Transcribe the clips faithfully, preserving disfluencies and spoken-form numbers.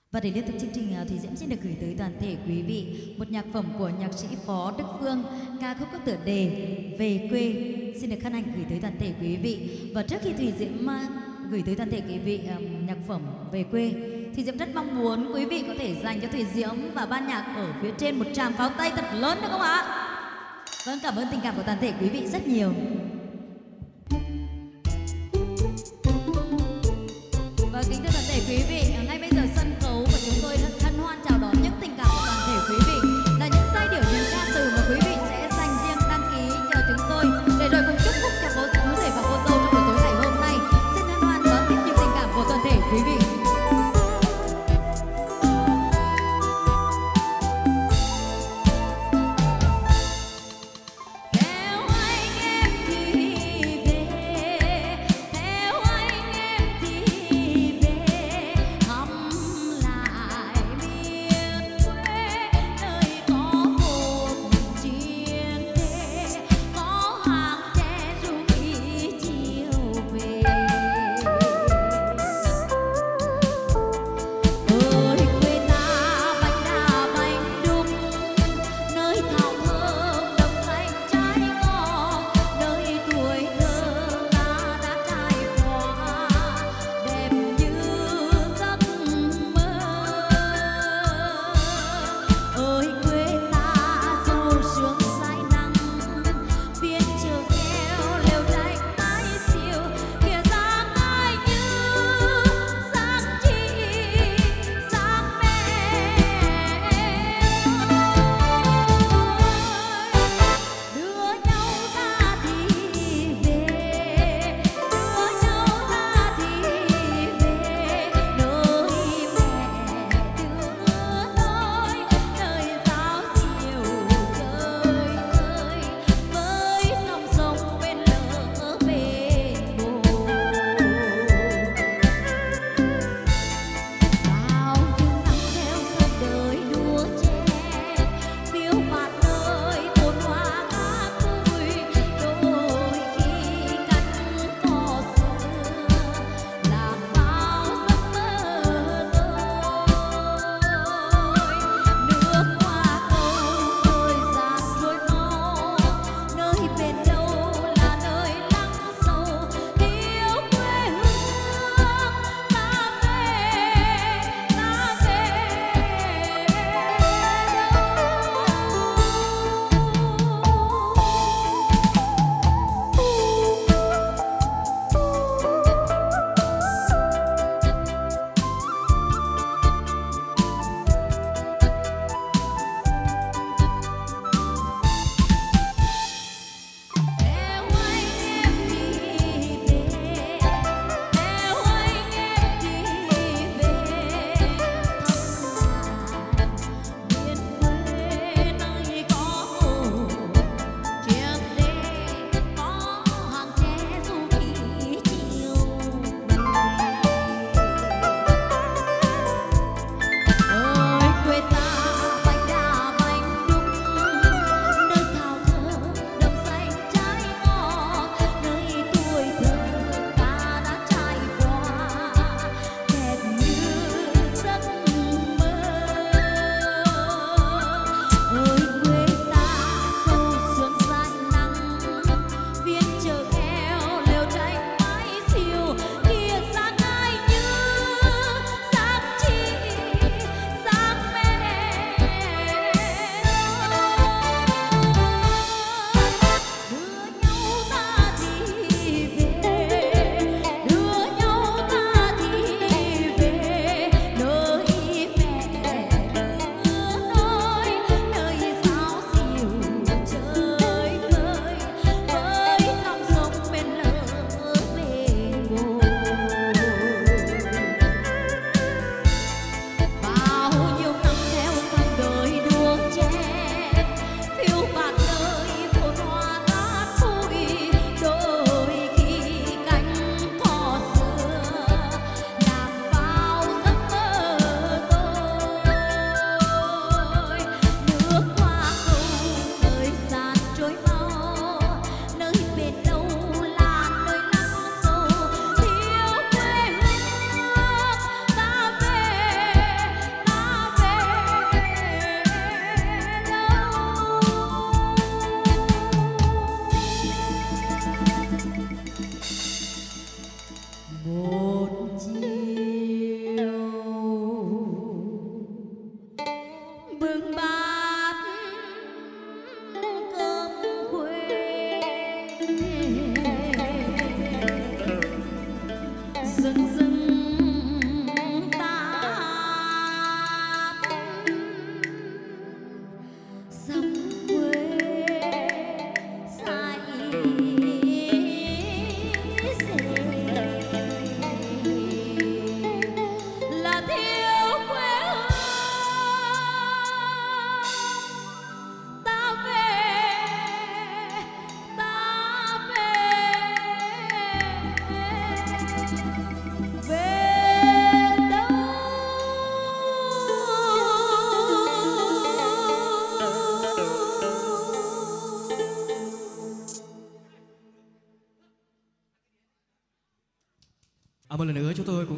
Và để liên tục chương trình thì Diễm xin được gửi tới toàn thể quý vị một nhạc phẩm của nhạc sĩ Phó Đức Phương, ca khúc có tựa đề Về Quê, xin được hân hạnh gửi tới toàn thể quý vị. Và trước khi Thùy Diễm gửi tới toàn thể quý vị nhạc phẩm Về Quê thì Diễm rất mong muốn quý vị có thể dành cho Thùy Diễm và ban nhạc ở phía trên một tràng pháo tay thật lớn được không ạ? Vâng, cảm ơn tình cảm của toàn thể quý vị rất nhiều. Và kính thưa toàn thể quý vị, ngay bây giờ sân khấu của chúng tôi hân hoan chào đón những tình cảm của toàn thể quý vị là những giai điệu những ca từ mà quý vị sẽ dành riêng đăng ký cho chúng tôi để rồi cùng chúc phúc cho cô chú rể và cô dâu trong buổi tối ngày hôm nay. Xin hân hoan đón tiếp những tình cảm của toàn thể quý vị.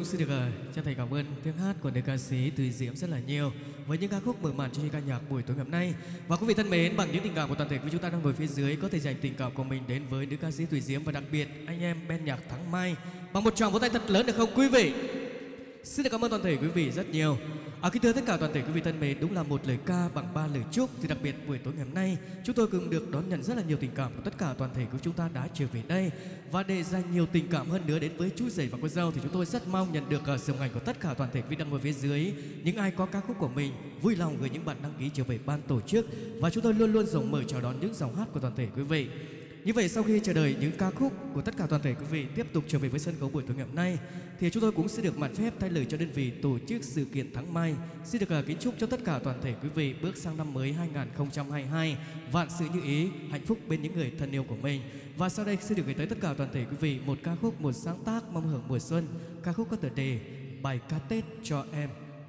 cũng xin được uh, chân thành cảm ơn tiếng hát của nữ ca sĩ Thùy Diễm rất là nhiều với những ca khúc mở màn cho ca nhạc buổi tối ngày hôm nay. Và quý vị thân mến, bằng những tình cảm của toàn thể quý chúng ta đang ngồi phía dưới có thể dành tình cảm của mình đến với nữ ca sĩ Thùy Diễm và đặc biệt anh em ban nhạc Thắng Mai bằng một tràng vỗ tay thật lớn được không quý vị? Xin được cảm ơn toàn thể quý vị rất nhiều. À, kính thưa tất cả toàn thể quý vị thân mến, đúng là một lời ca bằng ba lời chúc. Thì đặc biệt buổi tối ngày hôm nay chúng tôi cũng được đón nhận rất là nhiều tình cảm của tất cả toàn thể của chúng ta đã trở về đây. Và để dành nhiều tình cảm hơn nữa đến với chú rể và cô dâu thì chúng tôi rất mong nhận được uh, sự ủng hộ của tất cả toàn thể quý vị đang ngồi phía dưới. Những ai có ca khúc của mình vui lòng gửi những bạn đăng ký trở về ban tổ chức và chúng tôi luôn luôn rộng mở chào đón những dòng hát của toàn thể quý vị. Như vậy sau khi chờ đợi những ca khúc của tất cả toàn thể quý vị tiếp tục trở về với sân khấu buổi tối ngày hôm nay thì chúng tôi cũng sẽ được mạn phép thay lời cho đơn vị tổ chức sự kiện Thắng Mai xin được uh, kính chúc cho tất cả toàn thể quý vị bước sang năm mới hai nghìn không trăm hai mươi hai vạn sự như ý, hạnh phúc bên những người thân yêu của mình. Và sau đây xin được gửi tới tất cả toàn thể quý vị một ca khúc, một sáng tác mong hưởng mùa xuân, ca khúc có tựa đề Bài ca Tết cho em.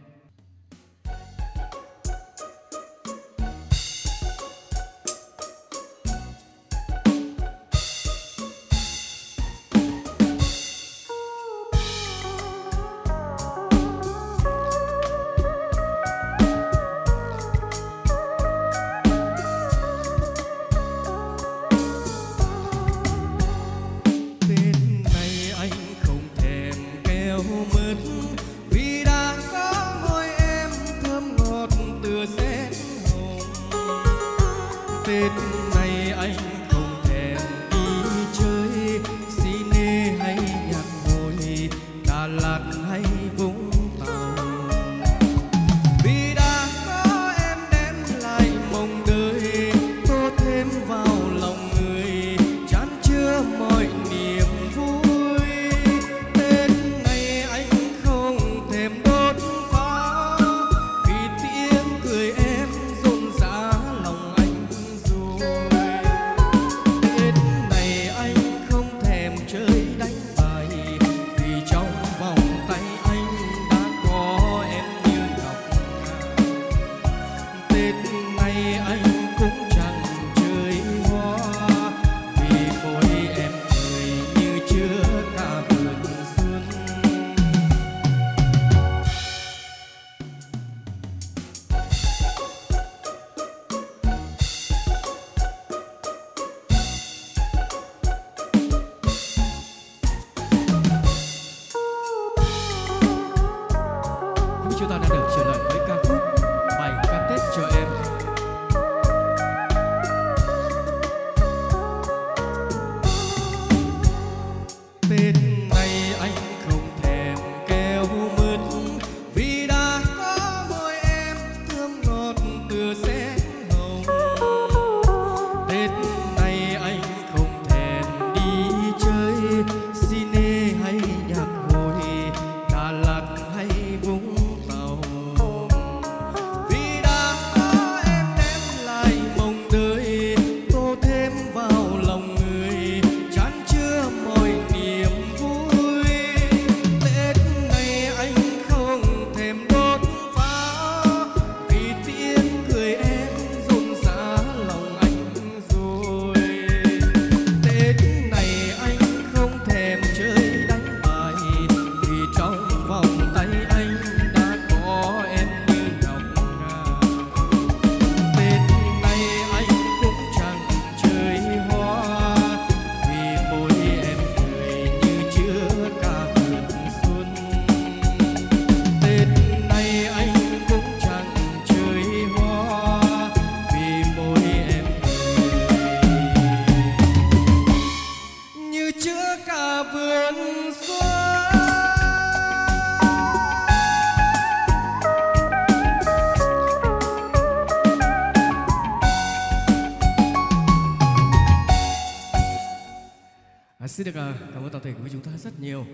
Xin được cảm ơn toàn thể của chúng ta rất nhiều.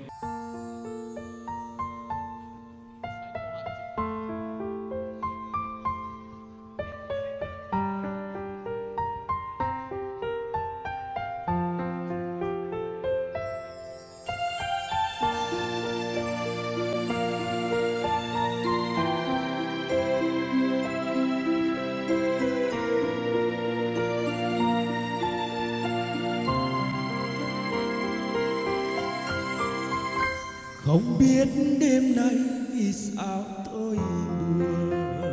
Không biết đêm nay vì sao tôi buồn,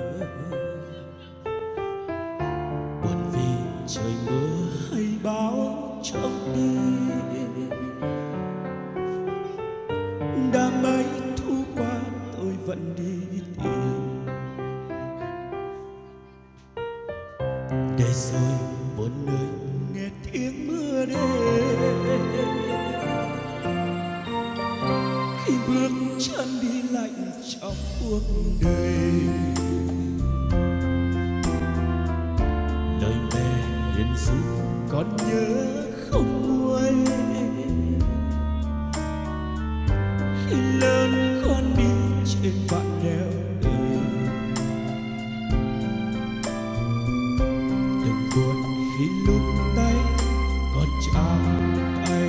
buồn vì trời mưa hay báo trong đêm. Đã mấy thu qua tôi vẫn đi tìm, để rồi một nơi nghe tiếng mưa đêm. Khi bước chân đi lạnh trong cuộc đời, lời mẹ hiền ru con nhớ không nguôi. Khi lớn con đi trên vạn nẻo đời, đừng buồn khi lúc tay còn trao tay.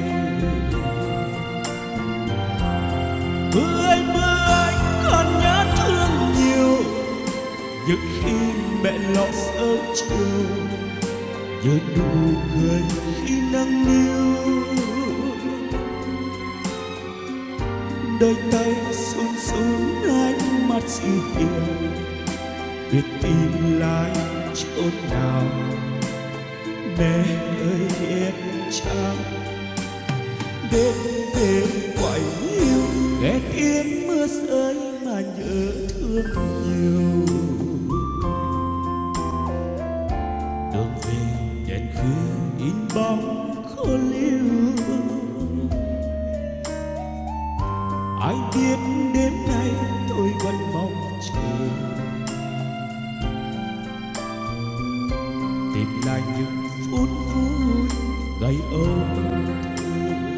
Mưa ơi mưa ơi con nhớ thương nhiều, những khi mẹ lo sớm chiều, nhớ nụ cười khi nắng niu. Đôi tay run run ánh mắt dịu hiền, biết tìm lại chốn nào. Mẹ ơi biết chăng đêm đêm quạnh hiu, nghe tiếng mưa rơi mà nhớ thương nhiều. Đường về đèn khuya in bóng khô liu, ai biết đêm nay tôi vẫn mong chờ, tìm lại những phút vui ngày âu thơ.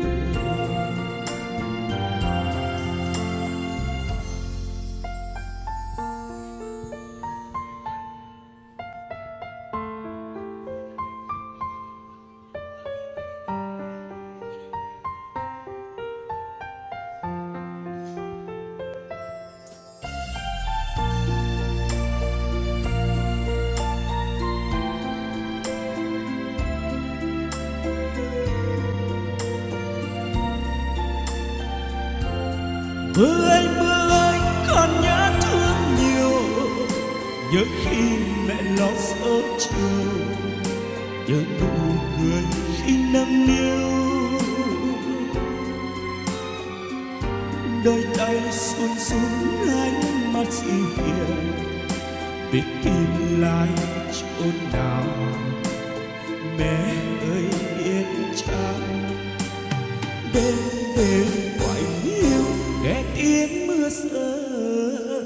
Mưa ơi mưa ơi con nhớ thương nhiều, nhớ khi mẹ lo sớm chiều, nhớ nụ cười khi nắng niu. Đôi tay run run ánh mắt dịu hiền, biết tìm lại chốn nào. Mẹ ơi biết chăng đêm đêm quạnh hiu, nghe tiếng mưa rơi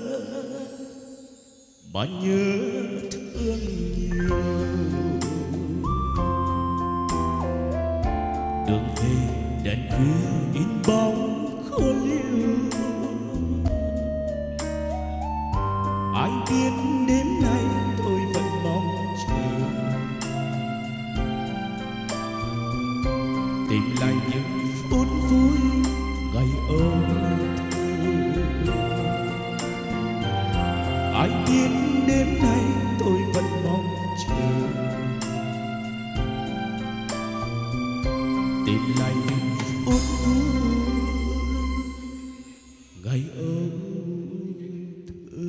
mà nhớ thương nhiều. Đường về đèn khuya in bóng khô liu, ai biết đêm nay tôi vẫn mong chờ, tìm lại những phút vui ngày âu thơ. Ai biết đêm nay tôi vẫn mong chờ, tìm lại những phút vui ngày âu thơ.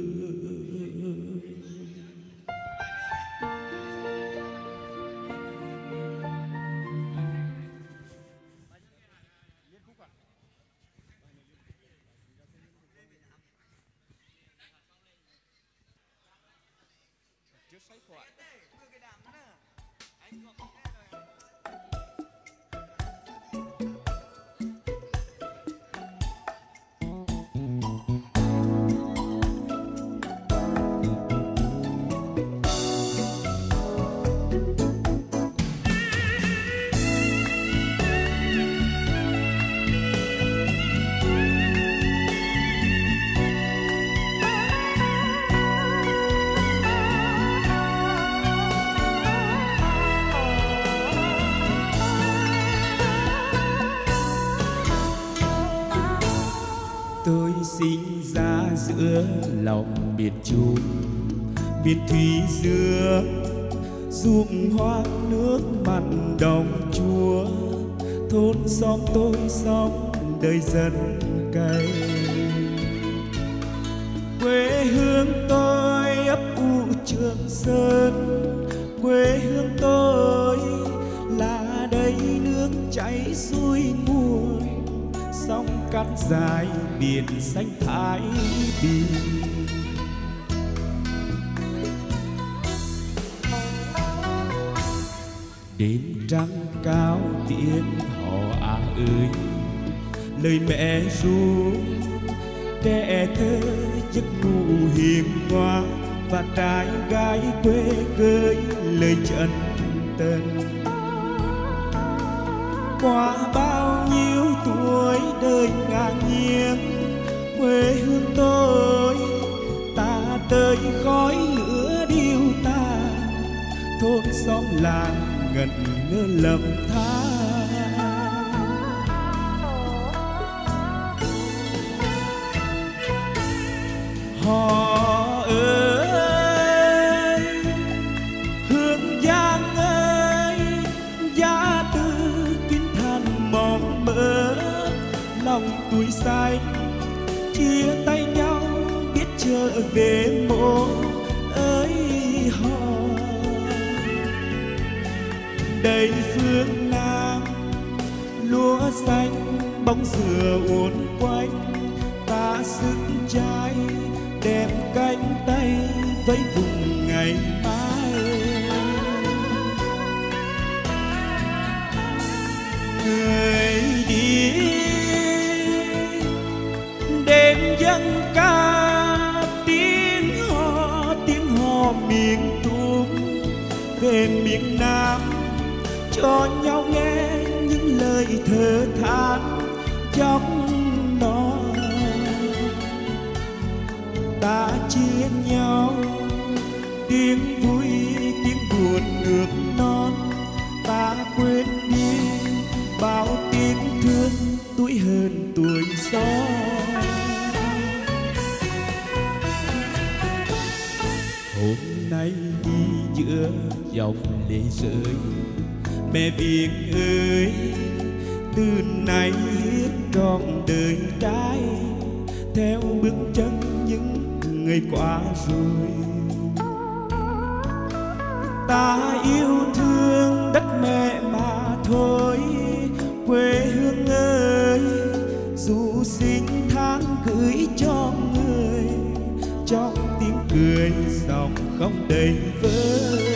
Tôi sinh ra giữa lòng miền Trung, miền thủy dương, ruộng hoa nước mặn đồng chúa. Thôn xóm tôi sống đời dân cày. Quê hương tôi ấp u Trường Sơn, quê hương tôi là đây nước chảy xuôi nguồn, sông cát dài biển xanh Thái Bình. Đêm trăng cao tiếng hò à ơi, lời mẹ ru trẻ thơ giấc ngủ hiền hòa, và trai gái quê gửi lời chân tình. Qua bao nhiêu tuổi đời ngang nhiên, quê hương tôi ta tới khói lửa điêu tàn, thôn xóm làng ngẩn ngơ lầm than. Họ ơi, Hương Giang ơi, giá tư kín than mòn mỡ, lòng tuổi xanh chia tay nhau biết trở về mộ ơi họ. Đây phương Nam lúa xanh bóng dừa uốn quanh, ta sức trái đem cánh tay với vùng ngày mai. Người đi đêm dân ca tiếng hò tiếng hò miền Trung về miền Nam, cho nhau nghe những lời thở than dốc non. Ta chia nhau tiếng vui tiếng buồn nước non, ta quên đi bao tiếng thương tuổi hơn tuổi gió. Hôm nay đi giữa dòng lệ rơi, mẹ Việt ơi, từ nay hiến trọn đời trai theo bước chân những người qua rồi. Ta yêu thương đất mẹ mà thôi, quê hương ơi, dù sinh tháng gửi cho người, trong tiếng cười dòng không đầy vơi.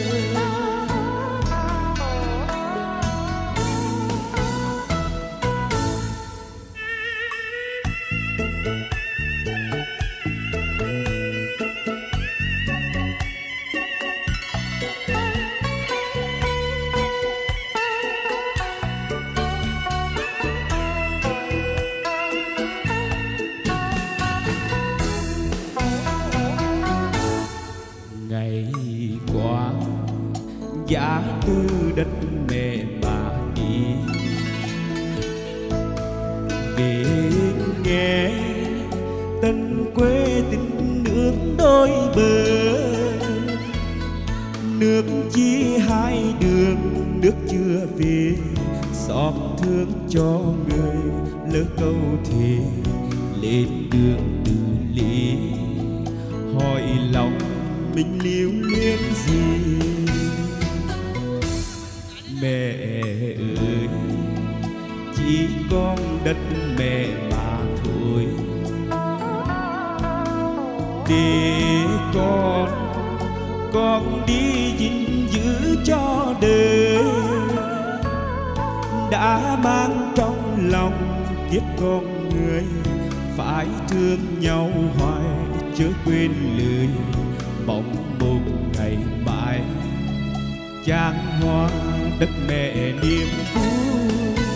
Giá tư đất mẹ mà đi về nghe tân quê tình nước đôi bờ, nước chia hai đường nước chưa về, xót thương cho người lỡ câu thề lên đường từ ly, hỏi lòng mình lưu luyến gì. Mẹ ơi, chỉ con đất mẹ mà thôi, để con con đi gìn giữ cho đời, đã mang trong lòng kiếp con người, phải thương nhau hoài chớ quên lời bóng một ngày mãi chan hoa đất mẹ niềm vui.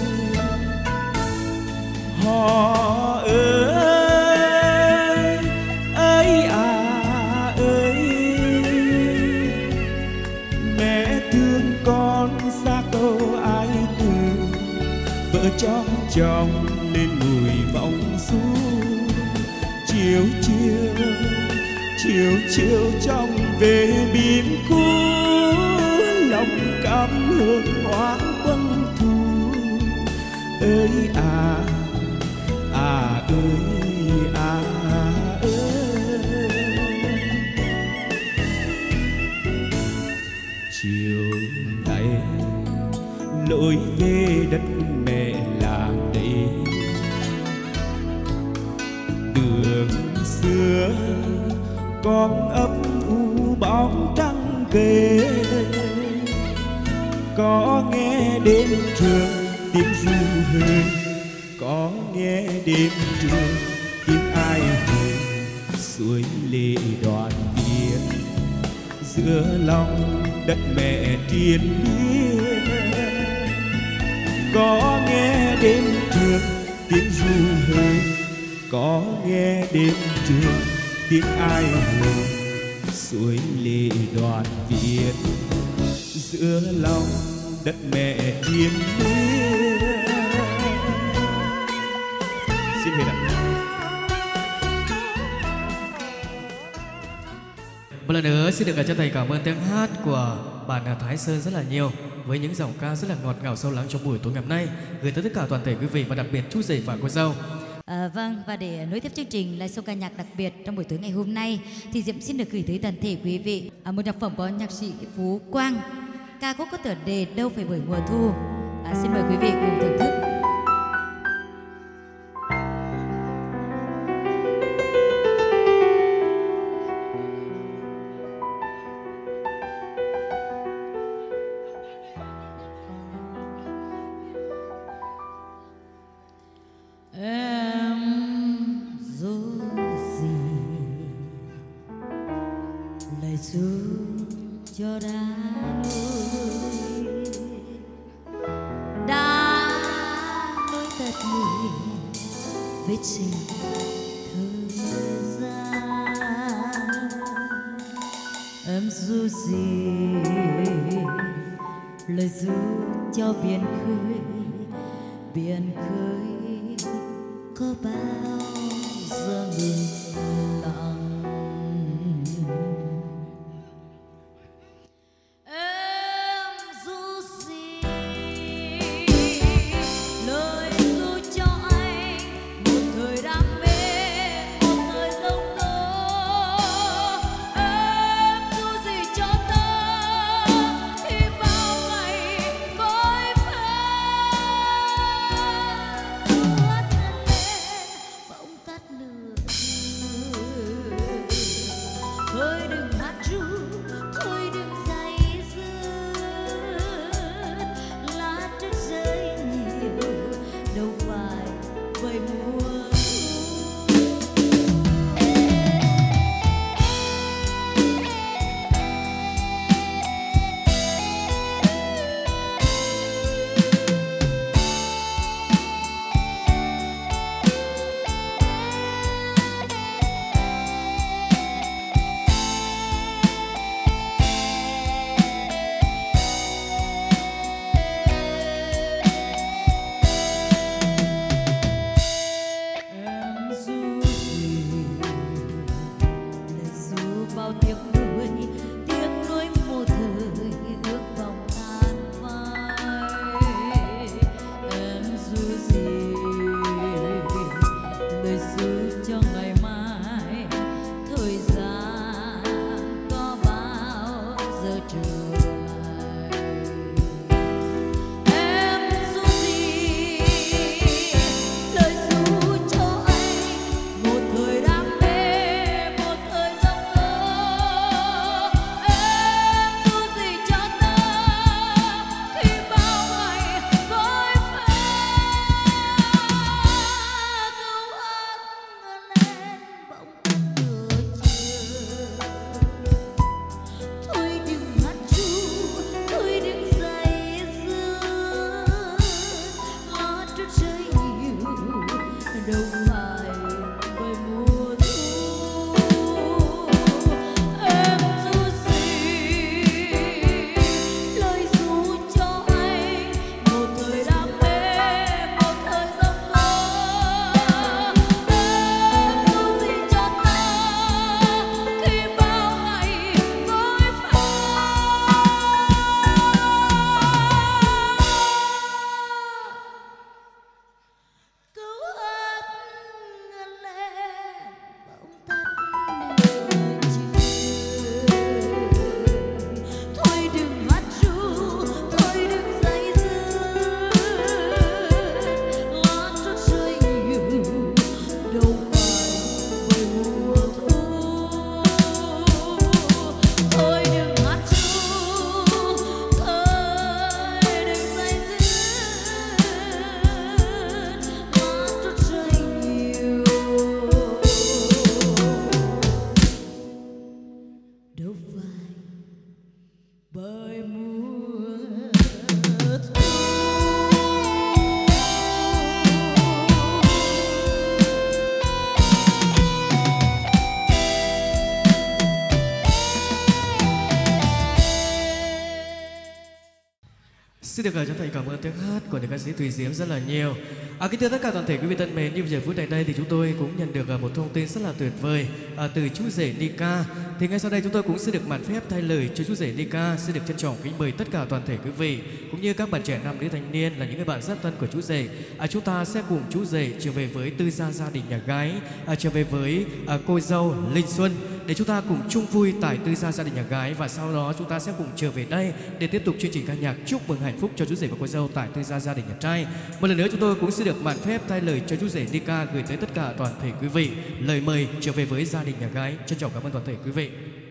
Họ ơi ơi à ơi, mẹ thương con xa câu ai từ, vợ trong chồng lên mùi vòng du, chiều chiều chiều chiều trong về biển cũ, lòng cảm hương hoang quân thu ơi à à ơi à ơi. Chiều nay lối về đất mẹ làng đây, đường xưa con ấp u bóng trăng kề, có nghe đêm trường tiếng ru hơi, có nghe đêm trường tiếng ai hùng suối lệ đoàn viên giữa lòng đất mẹ triền miên. Có nghe đêm trường tiếng ru hơi, có nghe đêm trường tiếng ai hùng suối lệ đoàn viên giữa lòng đất mẹ triền miên. Xin hết ạ. Một lần nữa xin được chân thành cảm ơn tiếng hát của bản Thái Sơn rất là nhiều, với những giọng ca rất là ngọt ngào sâu lắng trong buổi tối ngày hôm nay, gửi tới tất cả toàn thể quý vị và đặc biệt chú rể và cô dâu. À, vâng, và để nối tiếp chương trình live show ca nhạc đặc biệt trong buổi tối ngày hôm nay thì Diễm xin được gửi tới toàn thể quý vị à, một nhạc phẩm của nhạc sĩ Phú Quang, ca khúc có tựa đề Đâu Phải Bởi Mùa Thu. À, xin mời quý vị cùng thưởng thức. Cho đã nuôi đã nuôi thật người với trình thời gian. Em ru gì lời ru cho biển khơi, biển khơi có bao giờ ngừng lặng. Xin được chân thành cảm ơn tiếng hát của nữ ca sĩ Thùy Diễm rất là nhiều. À, kính thưa tất cả toàn thể quý vị thân mến, như giờ phút này đây thì chúng tôi cũng nhận được một thông tin rất là tuyệt vời à, từ chú rể Nika. Thì ngay sau đây chúng tôi cũng xin được mạn phép thay lời cho chú rể Nika, xin được trân trọng kính mời tất cả toàn thể quý vị cũng như các bạn trẻ nam nữ thanh niên là những người bạn rất thân của chú rể. À, chúng ta sẽ cùng chú rể trở về với tư gia gia đình nhà gái, à, trở về với à, cô dâu Linh Xuân để chúng ta cùng chung vui tại tư gia gia đình nhà gái, và sau đó chúng ta sẽ cùng trở về đây để tiếp tục chương trình ca nhạc chúc mừng hạnh phúc cho chú rể và cô dâu tại tư gia gia đình nhà trai. Một lần nữa chúng tôi cũng xin được mạn phép thay lời cho chú rể Nika gửi tới tất cả toàn thể quý vị lời mời trở về với gia đình nhà gái. Trân trọng cảm ơn toàn thể quý vị.